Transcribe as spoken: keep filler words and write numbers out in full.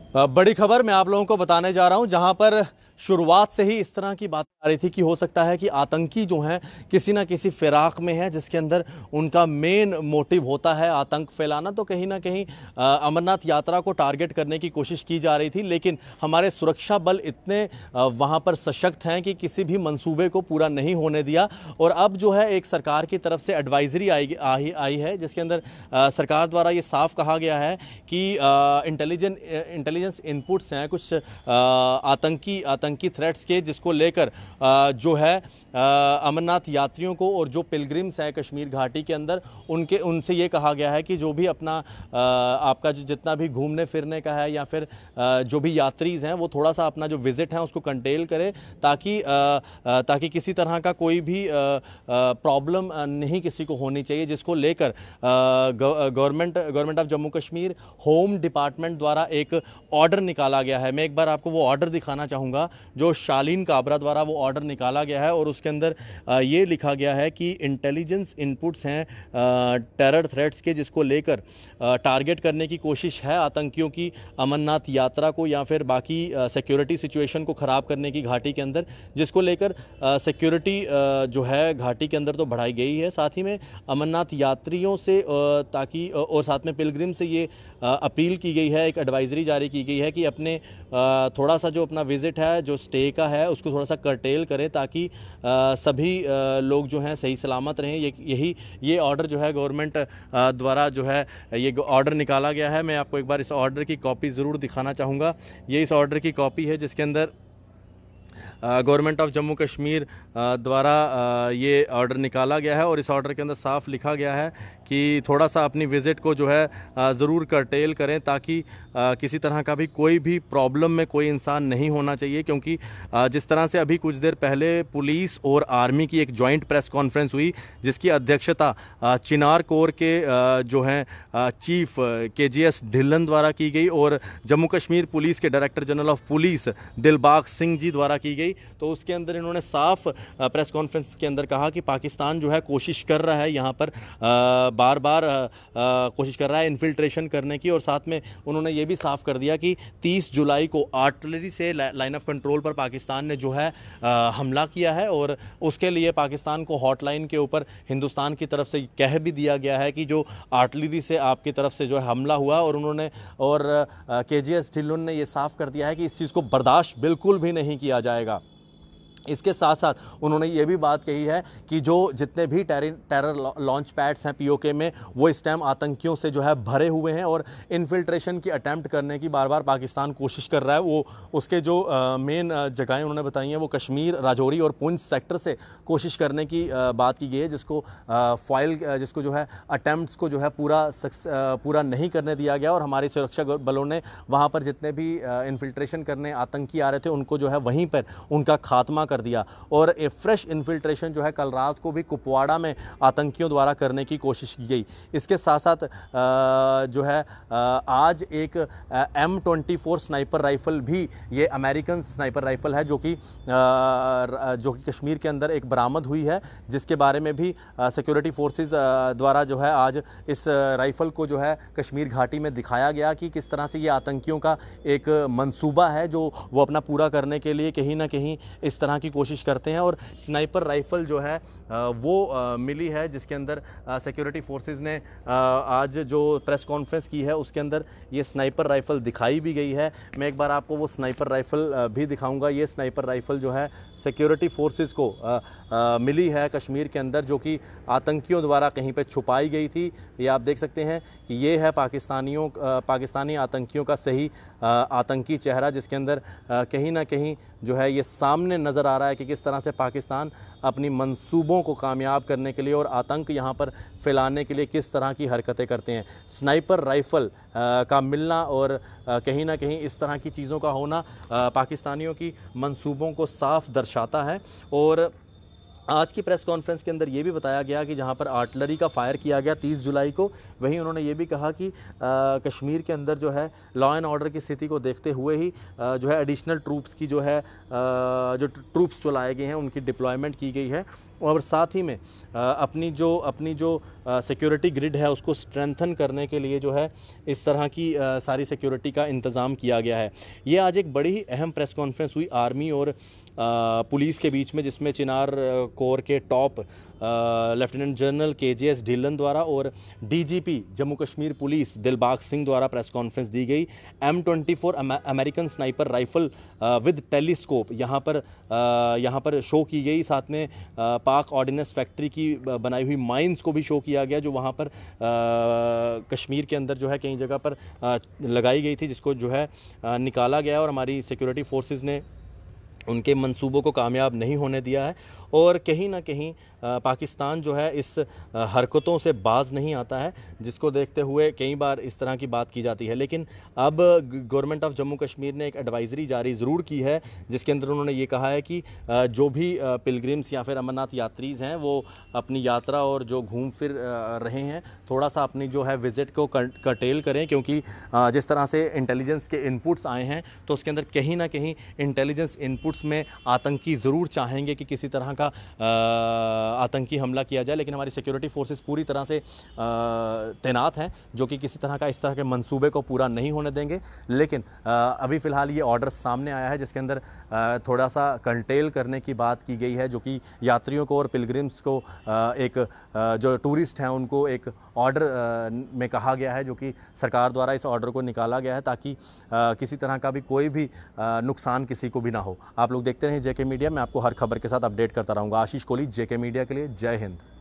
बड़ी खबर मैं आप लोगों को बताने जा रहा हूं, जहां पर शुरुआत से ही इस तरह की बात आ रही थी कि हो सकता है कि आतंकी जो हैं किसी ना किसी फिराक में है, जिसके अंदर उनका मेन मोटिव होता है आतंक फैलाना। तो कहीं ना कहीं अमरनाथ यात्रा को टारगेट करने की कोशिश की जा रही थी, लेकिन हमारे सुरक्षा बल इतने वहां पर सशक्त हैं कि किसी भी मंसूबे को पूरा नहीं होने दिया। और अब जो है एक सरकार की तरफ से एडवाइजरी आई आई आई है, जिसके अंदर आ, सरकार द्वारा ये साफ कहा गया है कि इंटेलिजेंस इंटेलिजेंस इनपुट्स हैं कुछ आ, आतंकी आतंकी थ्रेट्स के, जिसको लेकर जो है अमरनाथ यात्रियों को और जो पिलग्रिम्स हैं कश्मीर घाटी के अंदर, उनके उनसे ये कहा गया है कि जो भी अपना आपका जो जितना भी घूमने फिरने का है या फिर जो भी यात्रीज़ हैं वो थोड़ा सा अपना जो विज़िट है उसको कंटेल करें, ताकि ताकि किसी तरह का कोई भी प्रॉब्लम नहीं किसी को होनी चाहिए, जिसको लेकर government government of Jammu Kashmir home department द्वारा एक ऑर्डर निकाला गया है। मैं एक बार आपको वो ऑर्डर दिखाना चाहूँगा जो शालीन काबरा द्वारा वो ऑर्डर निकाला गया है, और उसके अंदर ये लिखा गया है कि इंटेलिजेंस इनपुट्स हैं टेरर थ्रेट्स के, जिसको लेकर टारगेट करने की कोशिश है आतंकियों की अमरनाथ यात्रा को या फिर बाकी सिक्योरिटी सिचुएशन को ख़राब करने की घाटी के अंदर, जिसको लेकर सिक्योरिटी जो है घाटी के अंदर तो बढ़ाई गई है। साथ ही में अमरनाथ यात्रियों से ताकि और साथ में पिलग्रिम से ये अपील की गई है, एक एडवाइजरी जारी की गई है कि अपने थोड़ा सा जो अपना विज़िट है जो स्टे का है उसको थोड़ा सा कर्टेल करें, ताकि सभी लोग जो हैं सही सलामत रहें। ये यही ये ऑर्डर जो है गवर्नमेंट द्वारा जो है ये ऑर्डर निकाला गया है। मैं आपको एक बार इस ऑर्डर की कॉपी ज़रूर दिखाना चाहूँगा। ये इस ऑर्डर की कॉपी है, जिसके अंदर गवर्नमेंट ऑफ जम्मू कश्मीर द्वारा ये ऑर्डर निकाला गया है, और इस ऑर्डर के अंदर साफ लिखा गया है कि थोड़ा सा अपनी विज़िट को जो है ज़रूर कर्टेल करें, ताकि किसी तरह का भी कोई भी प्रॉब्लम में कोई इंसान नहीं होना चाहिए। क्योंकि जिस तरह से अभी कुछ देर पहले पुलिस और आर्मी की एक जॉइंट प्रेस कॉन्फ्रेंस हुई, जिसकी अध्यक्षता चिनार कोर के जो हैं चीफ के जी एस ढिल्लन द्वारा की गई और जम्मू कश्मीर पुलिस के director general of police Dilbag Singh ji द्वारा की गई, तो उसके अंदर इन्होंने साफ प्रेस कॉन्फ्रेंस के अंदर कहा कि पाकिस्तान जो है कोशिश कर रहा है यहाँ पर बार बार कोशिश कर रहा है इन्फिल्ट्रेशन करने की। और साथ में उन्होंने ये भी साफ कर दिया कि तीस जुलाई को आर्टिलरी से लाइन ऑफ कंट्रोल पर पाकिस्तान ने जो है आ, हमला किया है, और उसके लिए पाकिस्तान को हॉटलाइन के ऊपर हिंदुस्तान की तरफ से कह भी दिया गया है कि जो आर्टिलरी से आपकी तरफ से जो है हमला हुआ, और उन्होंने और के जी एस ढिल्लन ने ये साफ कर दिया है कि इस चीज़ को बर्दाश्त बिल्कुल भी नहीं किया जाएगा। इसके साथ साथ उन्होंने ये भी बात कही है कि जो जितने भी टेरर लॉन्च पैड्स हैं पीओके में, वो इस टाइम आतंकियों से जो है भरे हुए हैं, और इन्फिल्ट्रेशन की अटैम्प्ट करने की बार बार पाकिस्तान कोशिश कर रहा है। वो उसके जो मेन जगहें उन्होंने बताई हैं वो कश्मीर, राजौरी और पुंछ सेक्टर से कोशिश करने की आ, बात की गई है, जिसको फाइल जिसको जो है अटैम्प्ट्स को जो है पूरा पूरा नहीं करने दिया गया। और हमारी सुरक्षा बलों ने वहाँ पर जितने भी इन्फिल्ट्रेशन करने आतंकी आ रहे थे उनको जो है वहीं पर उनका खात्मा कर दिया। और एक फ्रेश इन्फिल्ट्रेशन जो है कल रात को भी कुपवाड़ा में आतंकियों द्वारा करने की कोशिश की गई। इसके साथ साथ जो है आज एक M twenty four sniper rifle भी, ये अमेरिकन स्नाइपर राइफल है जो कि जो कि कश्मीर के अंदर एक बरामद हुई है, जिसके बारे में भी सिक्योरिटी फोर्सेस द्वारा जो है आज इस राइफल को जो है कश्मीर घाटी में दिखाया गया कि किस तरह से ये आतंकियों का एक मंसूबा है जो वो अपना पूरा करने के लिए कहीं ना कहीं इस तरह की कोशिश करते हैं। और स्नाइपर राइफल जो है वो मिली है, जिसके अंदर सिक्योरिटी फोर्सेस ने आज जो प्रेस कॉन्फ्रेंस की है उसके अंदर ये स्नाइपर राइफल दिखाई भी गई है। मैं एक बार आपको वो स्नाइपर राइफल भी दिखाऊंगा। ये स्नाइपर राइफल जो है सिक्योरिटी फोर्सेस को आ, आ, मिली है कश्मीर के अंदर, जो कि आतंकियों द्वारा कहीं पे छुपाई गई थी। ये आप देख सकते हैं कि ये है पाकिस्तानियों पाकिस्तानी आतंकियों का सही आ, आतंकी चेहरा, जिसके अंदर आ, कहीं ना कहीं जो है ये सामने नज़र आ रहा है कि किस तरह से पाकिस्तान अपनी मंसूबों को कामयाब करने के लिए और आतंक यहाँ पर फैलाने के लिए किस तरह की हरकतें करते हैं। स्नाइपर राइफ़ल का मिलना और आ, कहीं ना कहीं इस तरह की चीज़ों का होना आ, पाकिस्तानियों की मंसूबों को साफ दर्शाता है। और आज की प्रेस कॉन्फ्रेंस के अंदर ये भी बताया गया कि जहां पर आर्टिलरी का फायर किया गया तीस जुलाई को, वहीं उन्होंने ये भी कहा कि आ, कश्मीर के अंदर जो है लॉ एंड ऑर्डर की स्थिति को देखते हुए ही आ, जो है एडिशनल ट्रूप्स की जो है आ, जो ट्रूप्स जो लाए गए हैं उनकी डिप्लॉयमेंट की गई है। और साथ ही में अपनी जो अपनी जो सिक्योरिटी ग्रिड है उसको स्ट्रेंथन करने के लिए जो है इस तरह की सारी सिक्योरिटी का इंतज़ाम किया गया है। ये आज एक बड़ी ही अहम प्रेस कॉन्फ्रेंस हुई आर्मी और पुलिस के बीच में, जिसमें चिनार कोर के top lieutenant general K J S Dhillon द्वारा और D G P Jammu Kashmir police Dilbag Singh द्वारा प्रेस कॉन्फ्रेंस दी गई। M twenty four American sniper rifle with telescope यहाँ पर यहाँ पर शो की गई। साथ में आ, पाक ऑर्डिनेंस फैक्ट्री की बनाई हुई माइंस को भी शो किया गया, जो वहाँ पर आ, कश्मीर के अंदर जो है कई जगह पर आ, लगाई गई थी, जिसको जो है आ, निकाला गया और हमारी सिक्योरिटी फोर्सेस ने उनके मंसूबों को कामयाब नहीं होने दिया है। और कहीं ना कहीं पाकिस्तान जो है इस हरकतों से बाज नहीं आता है, जिसको देखते हुए कई बार इस तरह की बात की जाती है। लेकिन अब गवर्नमेंट ऑफ जम्मू कश्मीर ने एक एडवाइजरी जारी ज़रूर की है, जिसके अंदर उन्होंने ये कहा है कि जो भी पिलग्रिम्स या फिर अमरनाथ यात्रीज़ हैं वो अपनी यात्रा और जो घूम फिर रहे हैं थोड़ा सा अपनी जो है विज़िट को कर्टेल करें, क्योंकि जिस तरह से इंटेलिजेंस के इनपुट्स आए हैं तो उसके अंदर कहीं ना कहीं इंटेलिजेंस इनपुट्स में आतंकी ज़रूर चाहेंगे कि किसी तरह का आतंकी हमला किया जाए। लेकिन हमारी सिक्योरिटी फोर्सेस पूरी तरह से तैनात हैं, जो कि किसी तरह का इस तरह के मंसूबे को पूरा नहीं होने देंगे। लेकिन अभी फ़िलहाल ये ऑर्डर सामने आया है, जिसके अंदर थोड़ा सा कंटेल करने की बात की गई है, जो कि यात्रियों को और पिलग्रिम्स को एक जो टूरिस्ट हैं उनको एक ऑर्डर में कहा गया है, जो कि सरकार द्वारा इस ऑर्डर को निकाला गया है ताकि किसी तरह का भी कोई भी नुकसान किसी को भी ना हो। आप लोग देखते रहें जेके मीडिया, मैं आपको हर खबर के साथ अपडेट करता रहूँगा। आशीष कोहली, जेके मीडिया के लिए, जय हिंद।